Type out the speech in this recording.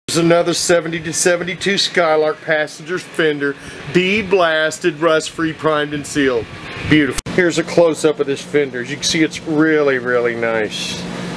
There's another 70 to 72 Skylark passenger fender, bead blasted, rust free, primed and sealed. Beautiful. Here's a close-up of this fender. As you can see, it's really, really nice.